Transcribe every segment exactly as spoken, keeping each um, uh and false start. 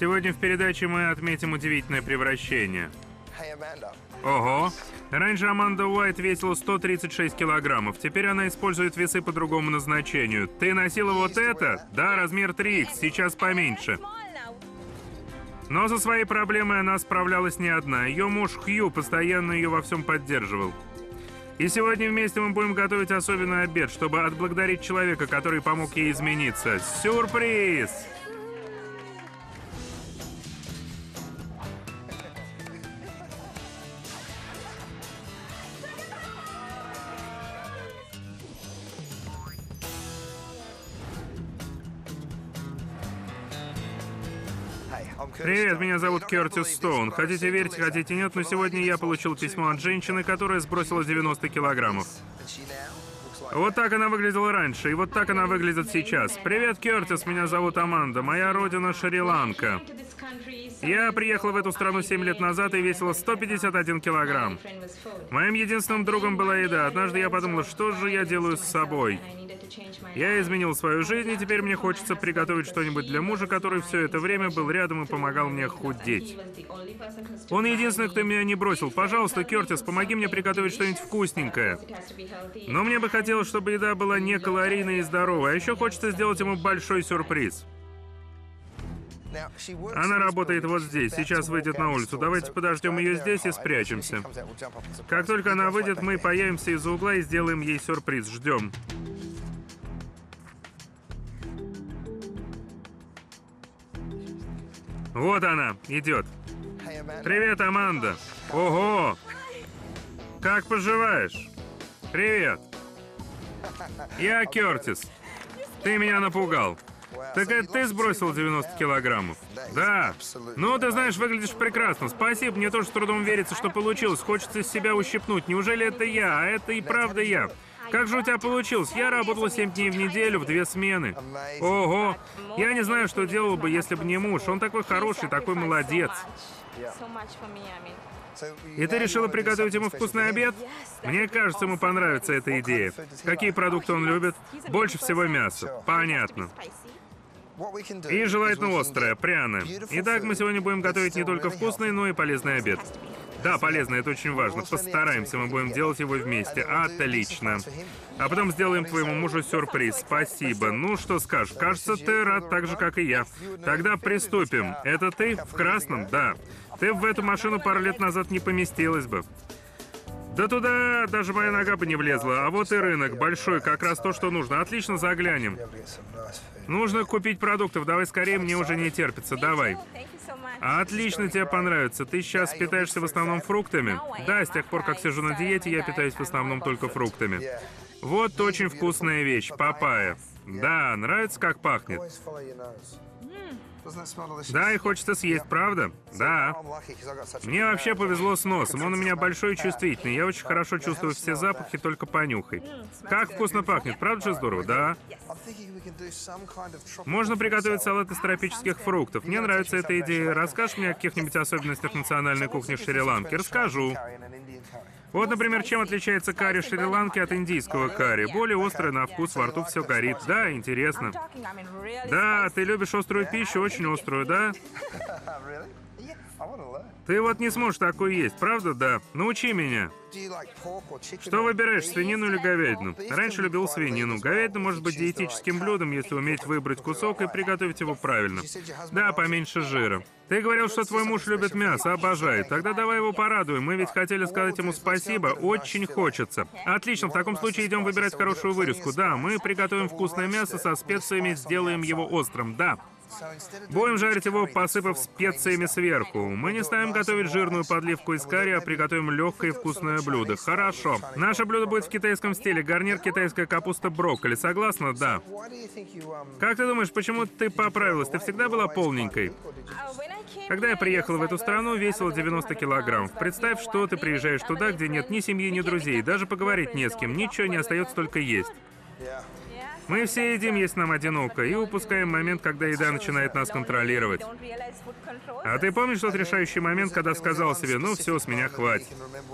Сегодня в передаче мы отметим удивительное превращение. Ого! Раньше Аманда Уайт весила сто тридцать шесть килограммов, теперь она использует весы по другому назначению. Ты носила вот это? Да, размер три икс, сейчас поменьше. Но со своей проблемой она справлялась не одна. Ее муж Хью постоянно ее во всем поддерживал. И сегодня вместе мы будем готовить особенный обед, чтобы отблагодарить человека, который помог ей измениться. Сюрприз! Привет, меня зовут Кертис Стоун. Хотите верьте, хотите нет, но сегодня я получил письмо от женщины, которая сбросила девяносто килограммов. Вот так она выглядела раньше, и вот так она выглядит сейчас. Привет, Кертис, меня зовут Аманда. Моя родина Шри-Ланка. Я приехала в эту страну семь лет назад и весила сто пятьдесят один килограмм. Моим единственным другом была еда. Однажды я подумала, что же я делаю с собой. Я изменил свою жизнь, и теперь мне хочется приготовить что-нибудь для мужа, который все это время был рядом и помогал мне худеть. Он единственный, кто меня не бросил. Пожалуйста, Кертис, помоги мне приготовить что-нибудь вкусненькое. Но мне бы хотелось, чтобы еда была не калорийной и здоровой, а еще хочется сделать ему большой сюрприз. Она работает вот здесь, сейчас выйдет на улицу. Давайте подождем ее здесь и спрячемся. Как только она выйдет, мы появимся из-за угла и сделаем ей сюрприз. Ждем. Вот она, идет. Привет, Аманда. Ого! Как поживаешь? Привет. Я Кертис. Ты меня напугал. Так это ты сбросил девяносто килограммов? Да. Ну, ты знаешь, выглядишь прекрасно. Спасибо, мне тоже с трудом верится, что получилось. Хочется себя ущипнуть. Неужели это я? А это и правда я. Как же у тебя получилось? Я работала семь дней в неделю, в две смены. Ого! Я не знаю, что делал бы, если бы не муж. Он такой хороший, такой молодец. И ты решила приготовить ему вкусный обед? Мне кажется, ему понравится эта идея. Какие продукты он любит? Больше всего мяса. Понятно. И желательно острое, пряное. Итак, мы сегодня будем готовить не только вкусный, но и полезный обед. Да, полезно, это очень важно. Постараемся, мы будем делать его вместе. Отлично. А потом сделаем твоему мужу сюрприз. Спасибо. Ну, что скажешь? Кажется, ты рад так же, как и я. Тогда приступим. Это ты в красном? Да. Ты в эту машину пару лет назад не поместилась бы. Да туда даже моя нога бы не влезла. А вот и рынок. Большой, как раз то, что нужно. Отлично, заглянем. Нужно купить продуктов. Давай скорее, мне уже не терпится. Давай. Отлично, тебе понравится. Ты сейчас питаешься в основном фруктами? Да, с тех пор, как сижу на диете, я питаюсь в основном только фруктами. Вот очень вкусная вещь, папайя. Да, нравится, как пахнет? Да, и хочется съесть, правда? Да. Мне вообще повезло с носом. Он у меня большой и чувствительный. Я очень хорошо чувствую все запахи, только понюхай. Как вкусно пахнет, правда же здорово? Да. Можно приготовить салат из тропических фруктов. Мне нравится эта идея. Расскажешь мне о каких-нибудь особенностях национальной кухни Шри-Ланки? Расскажу. Вот, например, чем отличается карри Шри-Ланки от индийского карри? Более острое на вкус, во рту все горит. Да, интересно. Да, ты любишь острую пищу, очень острую, да? Ты вот не сможешь такой есть, правда? Да. Научи меня. Что выбираешь, свинину или говядину? Раньше любил свинину. Говядина может быть диетическим блюдом, если уметь выбрать кусок и приготовить его правильно. Да, поменьше жира. Ты говорил, что твой муж любит мясо, обожает. Тогда давай его порадуем. Мы ведь хотели сказать ему спасибо. Очень хочется. Отлично, в таком случае идем выбирать хорошую вырезку. Да, мы приготовим вкусное мясо со специями, сделаем его острым. Да. Будем жарить его, посыпав специями сверху. Мы не ставим готовить жирную подливку из карри, а приготовим легкое и вкусное блюдо. Хорошо. Наше блюдо будет в китайском стиле. Гарнир китайская капуста брокколи. Согласна? Да. Как ты думаешь, почему ты поправилась? Ты всегда была полненькой? Когда я приехала в эту страну, весила девяносто килограммов. Представь, что ты приезжаешь туда, где нет ни семьи, ни друзей. Даже поговорить не с кем. Ничего не остается, только есть. Мы все едим, если нам одиноко, и упускаем момент, когда еда начинает нас контролировать. А ты помнишь тот решающий момент, когда сказал себе: ну все, с меня хватит?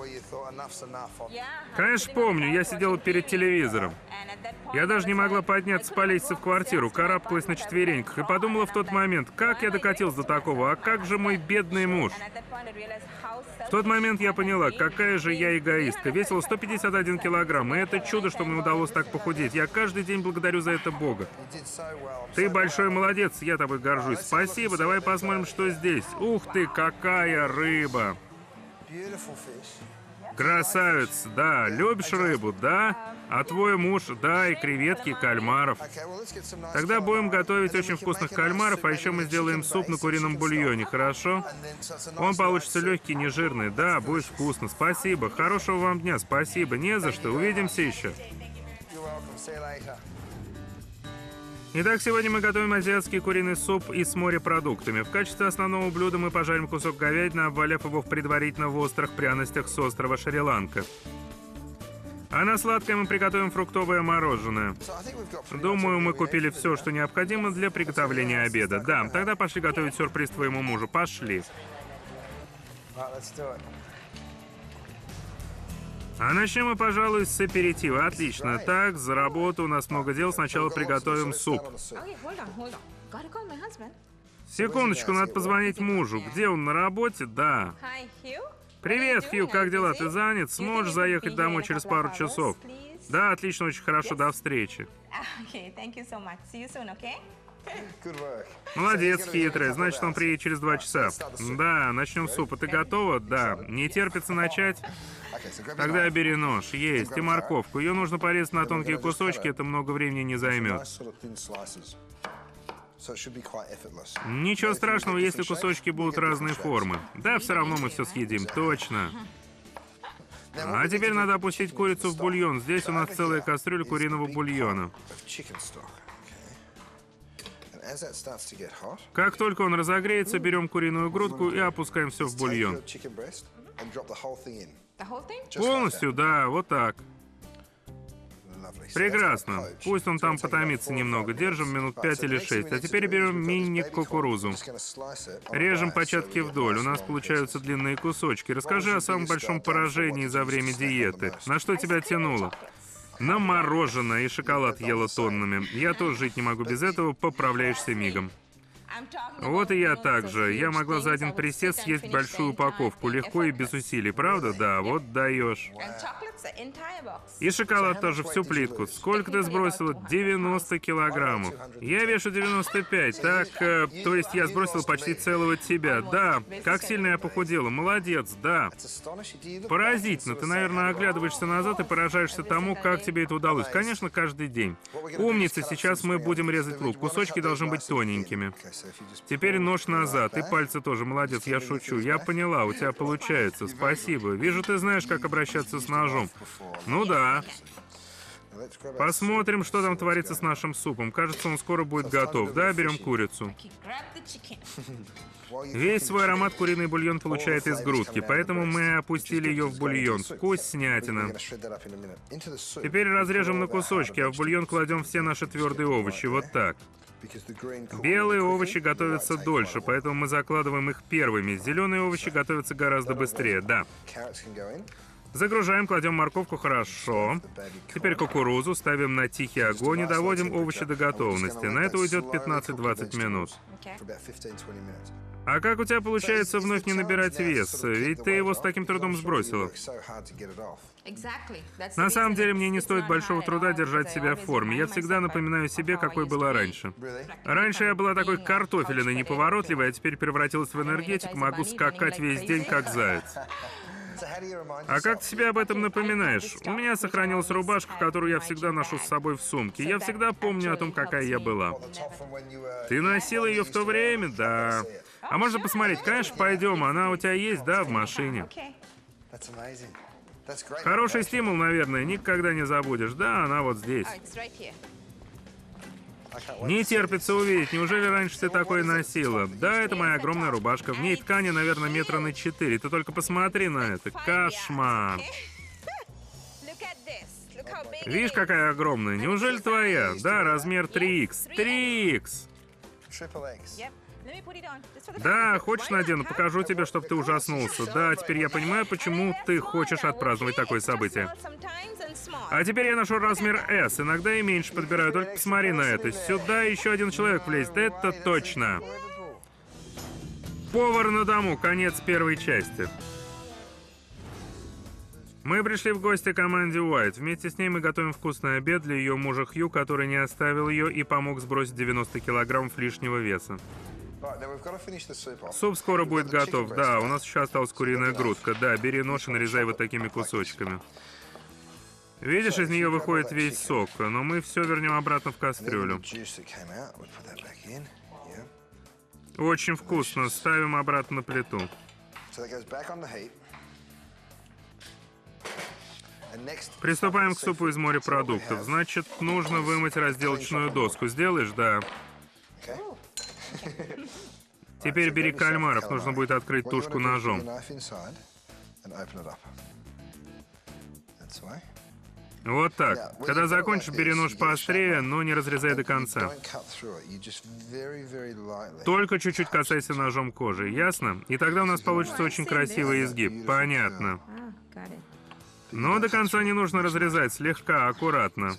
Конечно, помню. Я сидела перед телевизором. Я даже не могла подняться по лестнице в квартиру, карабкалась на четвереньках и подумала в тот момент: как я докатился до такого, а как же мой бедный муж? В тот момент я поняла, какая же я эгоистка. Весила сто пятьдесят один килограмм, и это чудо, что мне удалось так похудеть. Я каждый день благодарю за это Бога. Ты большой молодец, я тобой горжусь. Спасибо, давай посмотрим, что здесь. Ух ты, какая рыба! Красавец, да. Любишь рыбу, да? А твой муж, да, и креветки, и кальмаров. Тогда будем готовить очень вкусных кальмаров, а еще мы сделаем суп на курином бульоне, хорошо? Он получится легкий, нежирный, да, будет вкусно. Спасибо, хорошего вам дня, спасибо, не за что, увидимся еще. Итак, сегодня мы готовим азиатский куриный суп и с морепродуктами. В качестве основного блюда мы пожарим кусок говядины, обваляв его предварительно в острых пряностях с острова Шри-Ланка. А на сладкое мы приготовим фруктовое мороженое. Думаю, мы купили все, что необходимо для приготовления обеда. Да, тогда пошли готовить сюрприз твоему мужу. Пошли. А начнем мы, пожалуй, с аперитива. Отлично. Так, за работу, у нас много дел. Сначала приготовим суп. Секундочку, надо позвонить мужу. Где он, на работе? Да. Привет, Хью, как дела? Ты занят? Сможешь заехать домой через пару часов? Да, отлично, очень хорошо, до встречи. Молодец, хитрый. Значит, он приедет через два часа. Да, начнем суп. А ты готова? Да. Не терпится начать? Тогда бери нож. Есть. И морковку. Ее нужно порезать на тонкие кусочки, это много времени не займет. Ничего страшного, если кусочки будут разной формы. Да, все равно мы все съедим, точно. А теперь надо опустить курицу в бульон. Здесь у нас целая кастрюля куриного бульона. Как только он разогреется, берем куриную грудку и опускаем все в бульон. Полностью, да, вот так. Прекрасно. Пусть он там потомится немного. Держим минут пять или шесть. А теперь берем мини-кукурузу. Режем початки вдоль. У нас получаются длинные кусочки. Расскажи о самом большом поражении за время диеты. На что тебя тянуло? На мороженое и шоколад ела тоннами. Я тоже жить не могу без этого. Поправляешься мигом. Вот и я также. Я могла за один присест съесть большую упаковку. Легко и без усилий. Правда? Да, вот даешь. И шоколад тоже, всю плитку. Сколько ты сбросила? девяносто килограммов. Я вешу девяносто пять, так, э, то есть я сбросил почти целого тебя. Да, как сильно я похудела. Молодец, да. Поразительно. Ты, наверное, оглядываешься назад и поражаешься тому, как тебе это удалось. Конечно, каждый день. Умница, сейчас мы будем резать лук. Кусочки должны быть тоненькими. Теперь нож назад. И пальцы тоже. Молодец, я шучу. Я поняла, у тебя получается. Спасибо. Вижу, ты знаешь, как обращаться с ножом. Ну да. Посмотрим, что там творится с нашим супом. Кажется, он скоро будет готов. Да, берем курицу. Весь свой аромат куриный бульон получает из грудки, поэтому мы опустили ее в бульон. Вкуснятина. Теперь разрежем на кусочки, а в бульон кладем все наши твердые овощи. Вот так. Белые овощи готовятся дольше, поэтому мы закладываем их первыми. Зеленые овощи готовятся гораздо быстрее, да. Загружаем, кладем морковку, хорошо. Теперь кукурузу ставим на тихий огонь и доводим овощи до готовности. На это уйдет пятнадцать-двадцать минут. А как у тебя получается вновь не набирать вес? Ведь ты его с таким трудом сбросила. На самом деле, мне не стоит большого труда держать себя в форме. Я всегда напоминаю себе, какой была раньше. Раньше я была такой картофелиной, неповоротливой, а теперь превратилась в энергетик, могу скакать весь день, как заяц. А как ты себе об этом напоминаешь? У меня сохранилась рубашка, которую я всегда ношу с собой в сумке. Я всегда помню о том, какая я была. Ты носила ее в то время? Да. А можно посмотреть? Конечно, пойдем. Она у тебя есть, да, в машине? Хороший стимул, наверное. Никогда не забудешь. Да, она вот здесь. Не терпится увидеть. Неужели раньше ты такое носила? Да, это моя огромная рубашка. В ней ткани, наверное, метра на четыре. Ты только посмотри на это. Кошмар. Видишь, какая огромная? Неужели твоя? Да, размер три икс. три икс! Да, хочешь надену? Покажу тебе, чтобы ты ужаснулся. Да, теперь я понимаю, почему ты хочешь отпраздновать такое событие. А теперь я ношу размер эс. Иногда и меньше подбираю. Только посмотри на это. Сюда еще один человек влезет. Это точно. Повар на дому. Конец первой части. Мы пришли в гости к команде Уайт. Вместе с ней мы готовим вкусный обед для ее мужа Хью, который не оставил ее и помог сбросить девяносто килограммов лишнего веса. Суп скоро будет готов. Да, у нас еще осталась куриная грудка. Да, бери нож и нарезай вот такими кусочками. Видишь, из нее выходит весь сок, но мы все вернем обратно в кастрюлю. Очень вкусно. Ставим обратно на плиту. Приступаем к супу из морепродуктов. Значит, нужно вымыть разделочную доску. Сделаешь? Да. Теперь бери кальмаров. Нужно будет открыть тушку ножом. Вот так. Когда закончишь, бери нож поострее, но не разрезай до конца. Только чуть-чуть касайся ножом кожи. Ясно? И тогда у нас получится очень красивый изгиб. Понятно. Но до конца не нужно разрезать, слегка, аккуратно.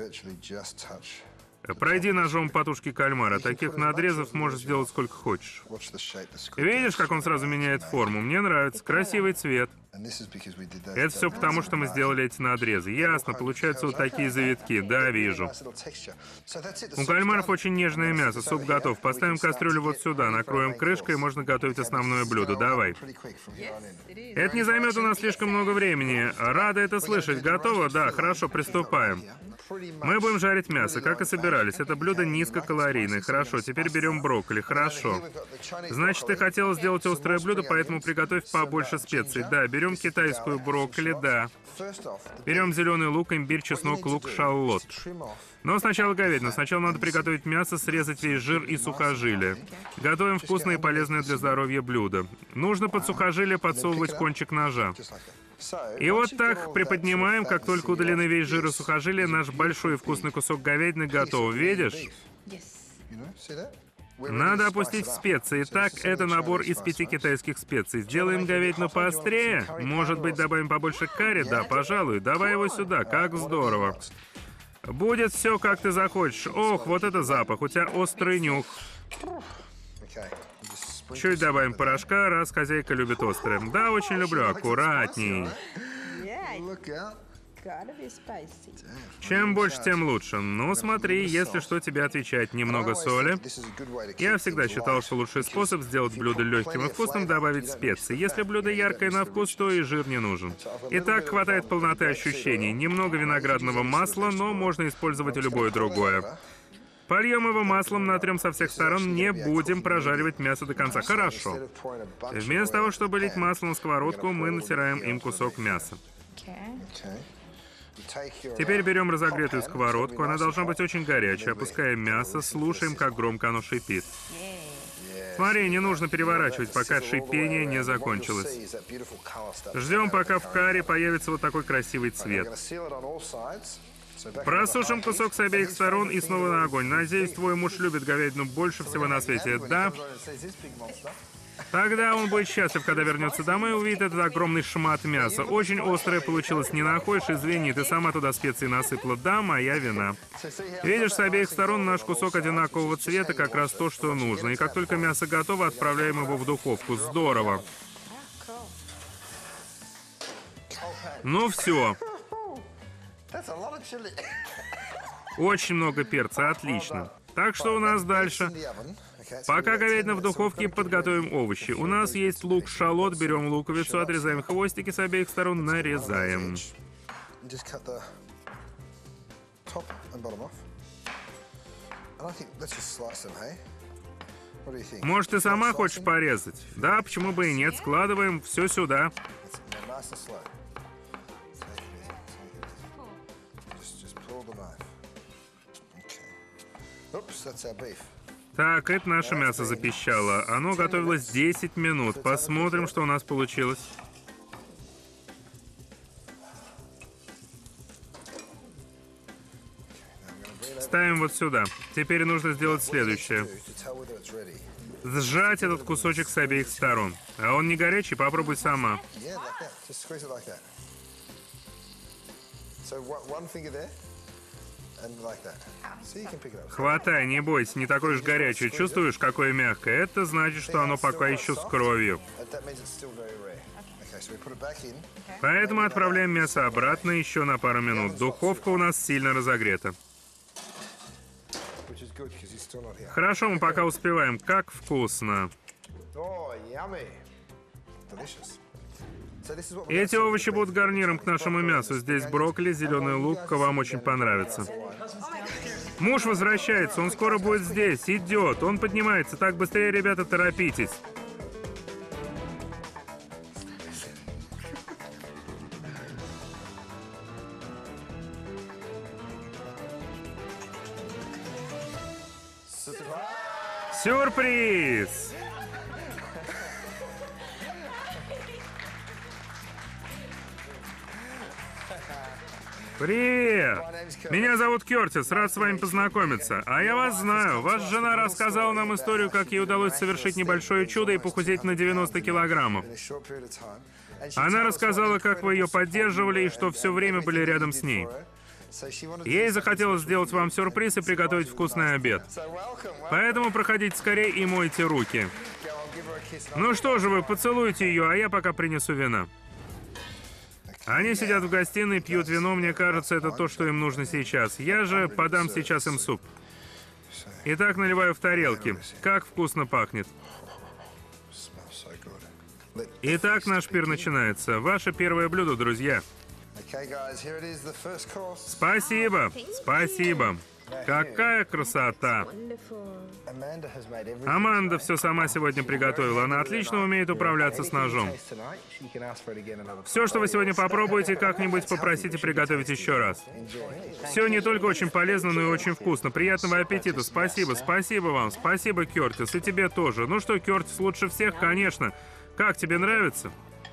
Пройди ножом по тушке кальмара. Таких надрезов можешь сделать сколько хочешь. Видишь, как он сразу меняет форму? Мне нравится. Красивый цвет. Это все потому, что мы сделали эти надрезы. Ясно, получаются вот такие завитки. Да, вижу. У кальмаров очень нежное мясо. Суп готов. Поставим кастрюлю вот сюда, накроем крышкой, и можно готовить основное блюдо. Давай. Это не займет у нас слишком много времени. Рада это слышать. Готово? Да, хорошо, приступаем. Мы будем жарить мясо, как и собирались. Это блюдо низкокалорийное. Хорошо, теперь берем брокколи. Хорошо. Значит, ты хотела сделать острое блюдо, поэтому приготовь побольше специй. Да, берем китайскую брокколи, да. Берем зеленый лук, имбирь, чеснок, лук, шалот. Но сначала говядину. Сначала надо приготовить мясо, срезать весь жир и сухожилие. Готовим вкусное и полезное для здоровья блюдо. Нужно под сухожилие подсовывать кончик ножа. И вот так приподнимаем, как только удалены весь жир и сухожилие, наш большой и вкусный кусок говядины готов. Видишь? Надо опустить в специи. Итак, это набор из пяти китайских специй. Сделаем говядину поострее? Может быть, добавим побольше карри? Да, пожалуй. Давай его сюда. Как здорово. Будет все, как ты захочешь. Ох, вот это запах. У тебя острый нюх. Чуть добавим порошка, раз хозяйка любит острое. Да, очень люблю. Аккуратней. Чем больше, тем лучше. Ну, смотри, если что, тебе отвечать. Немного соли. Я всегда считал, что лучший способ сделать блюдо легким и вкусным — добавить специи. Если блюдо яркое на вкус, то и жир не нужен. Итак, хватает полноты ощущений. Немного виноградного масла, но можно использовать и любое другое. Польем его маслом, натрем со всех сторон, не будем прожаривать мясо до конца. Хорошо. Вместо того, чтобы лить масло на сковородку, мы натираем им кусок мяса. Теперь берем разогретую сковородку, она должна быть очень горячей. Опускаем мясо, слушаем, как громко оно шипит. Смотри, не нужно переворачивать, пока шипение не закончилось. Ждем, пока в карри появится вот такой красивый цвет. Просушим кусок с обеих сторон и снова на огонь. Надеюсь, твой муж любит говядину больше всего на свете, да? Тогда он будет счастлив, когда вернется домой и увидит этот огромный шмат мяса. Очень острое получилось, не находишь? Извини, ты сама туда специи насыпала. Да, моя вина. Видишь, с обеих сторон наш кусок одинакового цвета, как раз то, что нужно. И как только мясо готово, отправляем его в духовку. Здорово. Ну все. Очень много перца, отлично. Так что у нас дальше? Пока говядина в духовке, подготовим овощи. У нас есть лук-шалот, берем луковицу, отрезаем хвостики с обеих сторон, нарезаем. Может, ты сама хочешь порезать? Да, почему бы и нет. Складываем все сюда. Так, это наше мясо запищало. Оно готовилось десять минут. Посмотрим, что у нас получилось. ставим вот сюда. Теперь нужно сделать следующее. Сжать этот кусочек с обеих сторон. А он не горячий, попробуй сама. Хватай, не бойся, не такой уж горячий. Чувствуешь, какое мягкое? Это значит, что оно пока еще с кровью. Поэтому отправляем мясо обратно еще на пару минут. Духовка у нас сильно разогрета. Хорошо, мы пока успеваем. Как вкусно. Эти овощи будут гарниром к нашему мясу. Здесь брокколи, зеленый лук. Вам очень понравится. Муж возвращается, он скоро будет здесь. Идет, он поднимается. Так, быстрее, ребята, торопитесь. Сюрприз! Привет! Меня зовут Кертис, рад с вами познакомиться. А я вас знаю. Ваша жена рассказала нам историю, как ей удалось совершить небольшое чудо и похудеть на девяносто килограммов. Она рассказала, как вы ее поддерживали и что все время были рядом с ней. Ей захотелось сделать вам сюрприз и приготовить вкусный обед. Поэтому проходите скорее и мойте руки. Ну что же вы, поцелуйте ее, а я пока принесу вина. Они сидят в гостиной, пьют вино, мне кажется, это то, что им нужно сейчас. Я же подам сейчас им суп. Итак, наливаю в тарелки. Как вкусно пахнет. Итак, наш пир начинается. Ваше первое блюдо, друзья. Спасибо, спасибо. Какая красота! Аманда все сама сегодня приготовила. Она отлично умеет управляться с ножом. Все, что вы сегодня попробуете, как-нибудь попросите приготовить еще раз. Все не только очень полезно, но и очень вкусно. Приятного аппетита. Спасибо, спасибо вам. Спасибо, Кертис. И тебе тоже. Ну что, Кертис, лучше всех, конечно. Как, тебе нравится?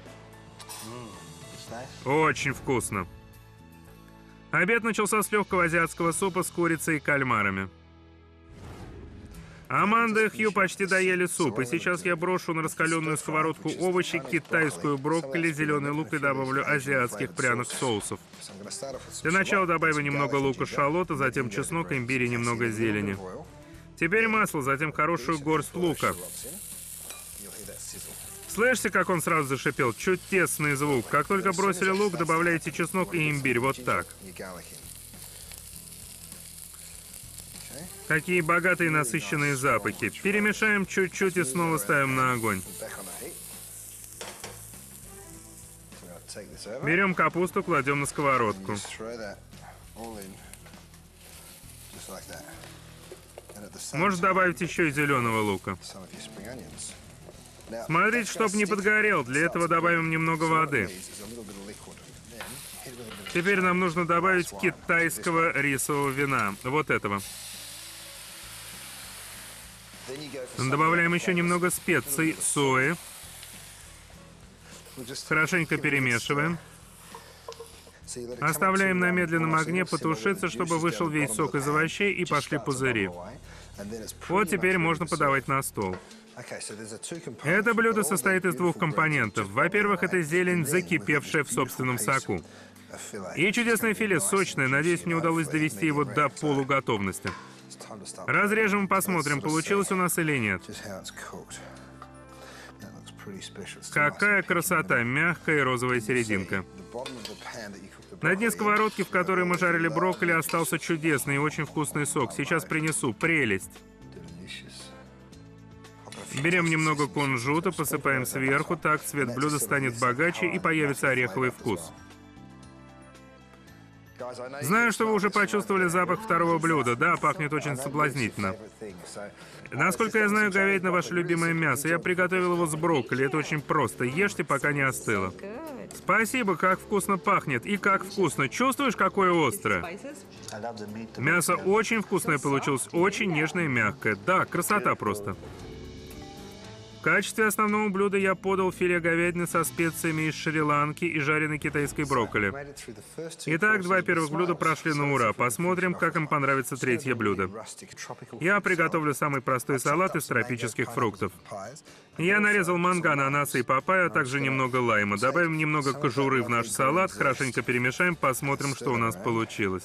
Очень вкусно. Обед начался с легкого азиатского супа с курицей и кальмарами. Аманда и Хью почти доели суп, и сейчас я брошу на раскаленную сковородку овощи, китайскую брокколи, зеленый лук и добавлю азиатских пряных соусов. Для начала добавим немного лука-шалота, затем чеснок, имбирь и немного зелени. Теперь масло, затем хорошую горсть лука. Слышите, как он сразу зашипел? Чуть тесный звук. Как только бросили лук, добавляйте чеснок и имбирь. Вот так. Какие богатые насыщенные запахи. Перемешаем чуть-чуть и снова ставим на огонь. Берем капусту, кладем на сковородку. Можно добавить еще и зеленого лука. Смотрите, чтоб не подгорел. Для этого добавим немного воды. Теперь нам нужно добавить китайского рисового вина. Вот этого. Добавляем еще немного специй, сои. Хорошенько перемешиваем. Оставляем на медленном огне потушиться, чтобы вышел весь сок из овощей и пошли пузыри. Вот теперь можно подавать на стол. Это блюдо состоит из двух компонентов. Во-первых, это зелень, закипевшая в собственном соку. И чудесное филе, сочное. Надеюсь, мне удалось довести его до полуготовности. Разрежем и посмотрим, получилось у нас или нет. Какая красота, мягкая и розовая серединка. На дне сковородки, в которой мы жарили брокколи, остался чудесный и очень вкусный сок. Сейчас принесу. Прелесть. Берем немного кунжута, посыпаем сверху, так цвет блюда станет богаче и появится ореховый вкус. Знаю, что вы уже почувствовали запах второго блюда. Да, пахнет очень соблазнительно. Насколько я знаю, говядина — ваше любимое мясо. Я приготовил его с брокколи. Это очень просто. Ешьте, пока не остыло. Спасибо, как вкусно пахнет. И как вкусно. Чувствуешь, какое острое? Мясо очень вкусное получилось. Очень нежное и мягкое. Да, красота просто. В качестве основного блюда я подал филе говядины со специями из Шри-Ланки и жареной китайской брокколи. Итак, два первых блюда прошли на ура. Посмотрим, как им понравится третье блюдо. Я приготовлю самый простой салат из тропических фруктов. Я нарезал манго, ананасы и папайю, а также немного лайма. Добавим немного кожуры в наш салат, хорошенько перемешаем, посмотрим, что у нас получилось.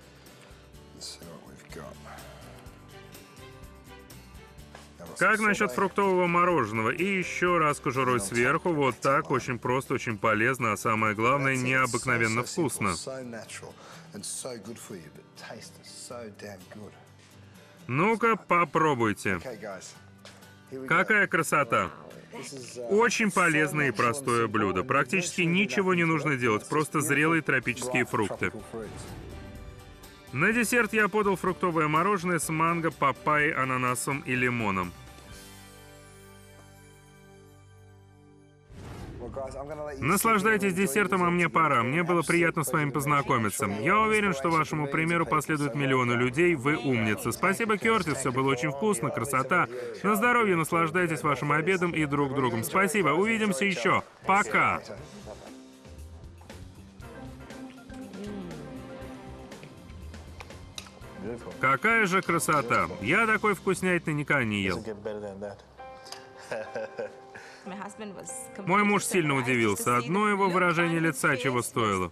Как насчет фруктового мороженого? И еще раз кожурой сверху. Вот так. Очень просто, очень полезно, а самое главное, необыкновенно вкусно. Ну-ка, попробуйте. Какая красота! Очень полезное и простое блюдо. Практически ничего не нужно делать, просто зрелые тропические фрукты. На десерт я подал фруктовое мороженое с манго, папайей, ананасом и лимоном. Наслаждайтесь десертом, а мне пора. Мне было приятно с вами познакомиться. Я уверен, что вашему примеру последуют миллионы людей. Вы умница. Спасибо, Кертис. Все было очень вкусно, красота. На здоровье, наслаждайтесь вашим обедом и друг другом. Спасибо. Увидимся еще. Пока. Какая же красота. Я такой вкуснятины никогда не ел. Мой муж сильно удивился. Одно его выражение лица чего стоило.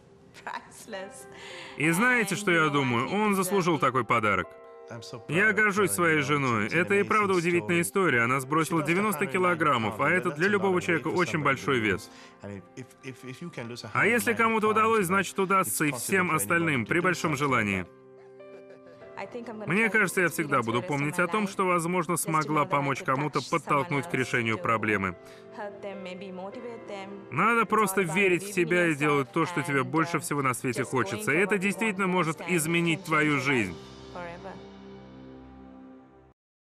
И знаете, что я думаю? Он заслужил такой подарок. Я горжусь своей женой. Это и правда удивительная история. Она сбросила девяносто килограммов, а это для любого человека очень большой вес. А если кому-то удалось, значит удастся и всем остальным, при большом желании. Мне кажется, я всегда буду помнить о том, что, возможно, смогла помочь кому-то подтолкнуть к решению проблемы. Надо просто верить в себя и делать то, что тебе больше всего на свете хочется. И это действительно может изменить твою жизнь.